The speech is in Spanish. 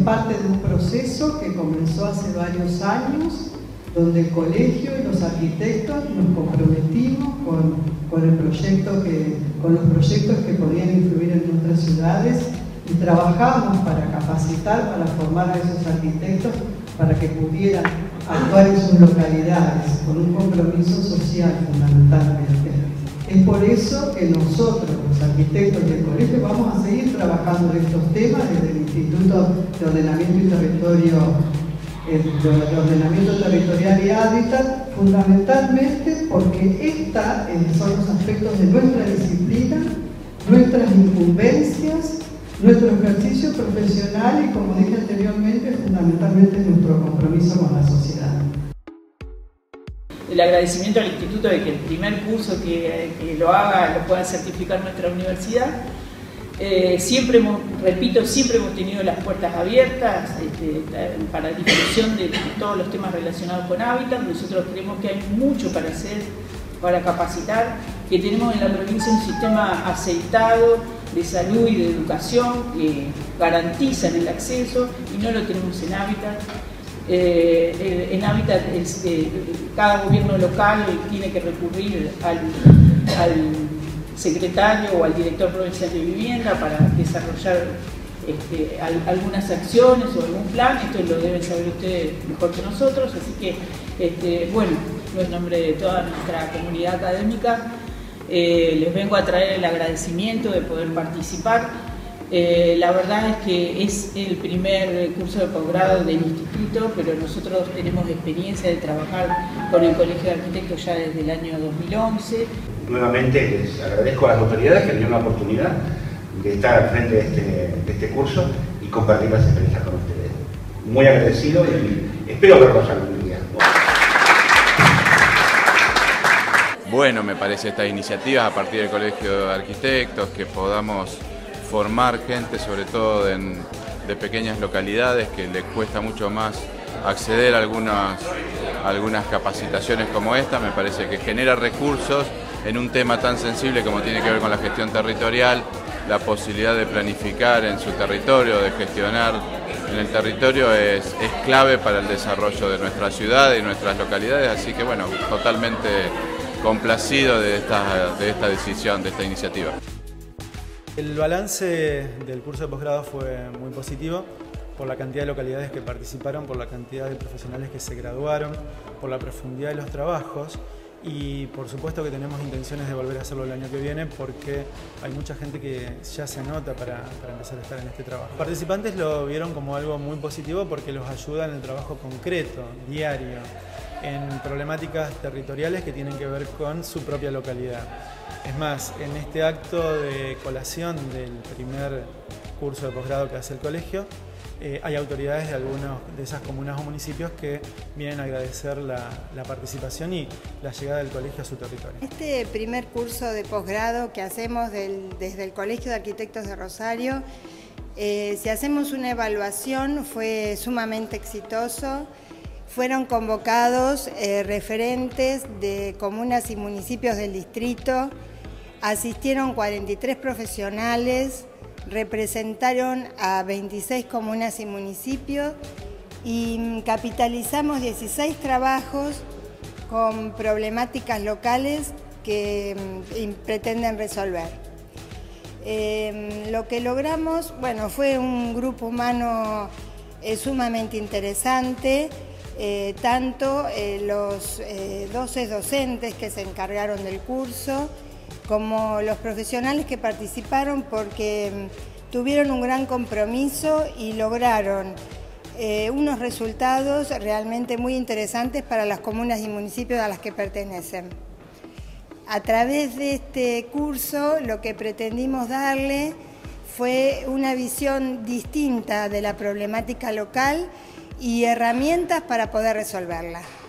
parte de un proceso que comenzó hace varios años, donde el colegio y los arquitectos nos comprometimos con los proyectos que podían influir en nuestras ciudades y trabajamos para capacitar, para formar a esos arquitectos para que pudieran actuar en sus localidades con un compromiso social fundamentalmente. Es por eso que nosotros, los arquitectos del colegio, vamos a seguir trabajando en estos temas desde el Instituto de Ordenamiento Territorial y Hábitat, fundamentalmente porque estos son los aspectos de nuestra disciplina, nuestras incumbencias, nuestro ejercicio profesional y, como dije anteriormente, fundamentalmente nuestro compromiso con la sociedad. El agradecimiento al Instituto de que el primer curso que lo haga lo pueda certificar nuestra universidad. Siempre hemos tenido las puertas abiertas para difusión de todos los temas relacionados con hábitat. Nosotros creemos que hay mucho para hacer, para capacitar, que tenemos en la provincia un sistema aceitado de salud y de educación que garantizan el acceso y no lo tenemos en hábitat. En hábitat cada gobierno local tiene que recurrir al secretario o al director provincial de vivienda para desarrollar algunas acciones o algún plan. Esto lo deben saber ustedes mejor que nosotros, así que bueno, en nombre de toda nuestra comunidad académica les vengo a traer el agradecimiento de poder participar. La verdad es que es el primer curso de posgrado del instituto, pero nosotros tenemos experiencia de trabajar con el Colegio de Arquitectos ya desde el año 2011. Nuevamente les agradezco a las autoridades que me dieron la oportunidad de estar al frente de este curso y compartir las experiencias con ustedes. Muy agradecido y espero verlos algún día. Bueno, me parece estas iniciativas a partir del Colegio de Arquitectos, que podamos formar gente, sobre todo de pequeñas localidades, que les cuesta mucho más acceder a algunas capacitaciones como esta. Me parece que genera recursos en un tema tan sensible como tiene que ver con la gestión territorial, la posibilidad de planificar en su territorio, de gestionar en el territorio es clave para el desarrollo de nuestra ciudad y nuestras localidades, así que bueno, totalmente complacido de esta decisión, de esta iniciativa. El balance del curso de posgrado fue muy positivo por la cantidad de localidades que participaron, por la cantidad de profesionales que se graduaron, por la profundidad de los trabajos y por supuesto que tenemos intenciones de volver a hacerlo el año que viene porque hay mucha gente que ya se anota para empezar a estar en este trabajo. Los participantes lo vieron como algo muy positivo porque los ayuda en el trabajo concreto, diario, en problemáticas territoriales que tienen que ver con su propia localidad. Es más, en este acto de colación del primer curso de posgrado que hace el colegio, hay autoridades de algunas de esas comunas o municipios que vienen a agradecer la participación y la llegada del colegio a su territorio. Este primer curso de posgrado que hacemos desde el Colegio de Arquitectos de Rosario, si hacemos una evaluación, fue sumamente exitoso. Fueron convocados referentes de comunas y municipios del distrito, asistieron 43 profesionales, representaron a 26 comunas y municipios y capitalizamos 16 trabajos con problemáticas locales que pretenden resolver. Lo que logramos, bueno, fue un grupo humano sumamente interesante. Tanto los 12 docentes que se encargaron del curso como los profesionales que participaron porque tuvieron un gran compromiso y lograron unos resultados realmente muy interesantes para las comunas y municipios a las que pertenecen. A través de este curso lo que pretendimos darle fue una visión distinta de la problemática local y herramientas para poder resolverla.